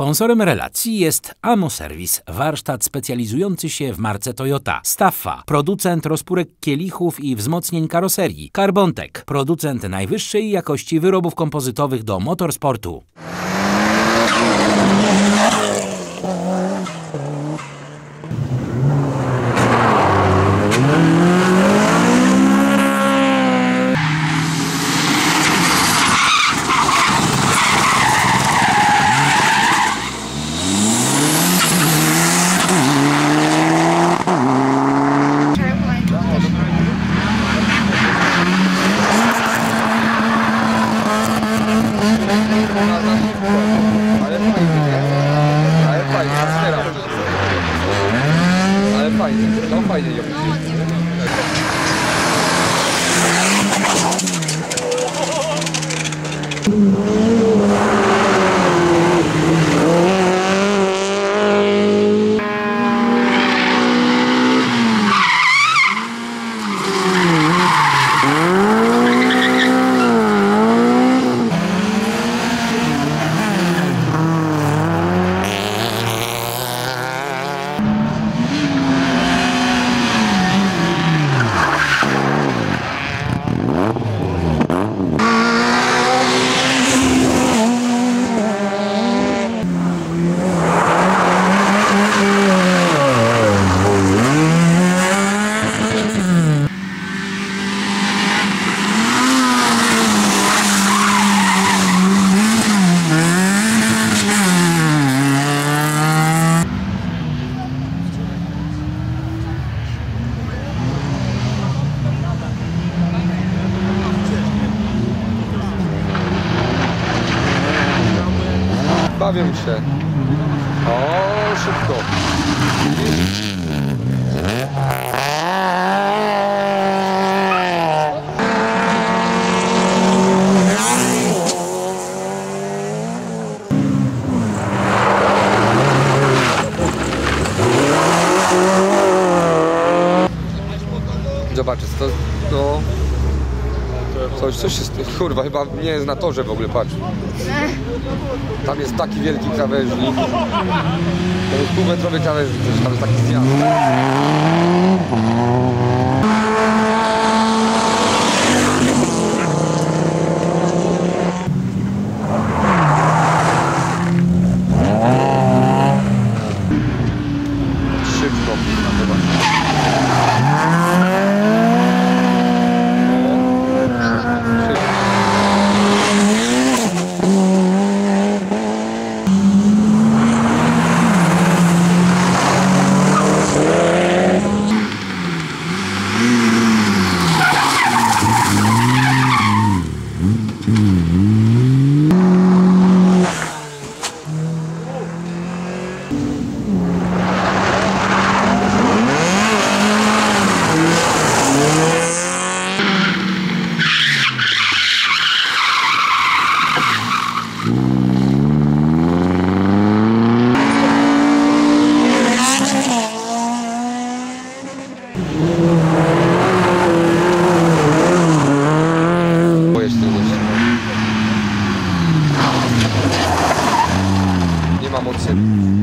Sponsorem relacji jest Amo Service, warsztat specjalizujący się w marce Toyota. Staffa, producent rozpórek kielichów i wzmocnień karoserii. Carbon-Tech, producent najwyższej jakości wyrobów kompozytowych do motorsportu. Ale fajnie, to fajnie ją. Bawię się. O, szybko. Zobaczcie, to coś jest, kurwa, chyba nie jest na torze w ogóle, patrz. Tam jest taki wielki krawężnik. To jest półmetrowy krawężnik, tam jest taki zjazd. Szybko, zobacz. Nie mam mocy.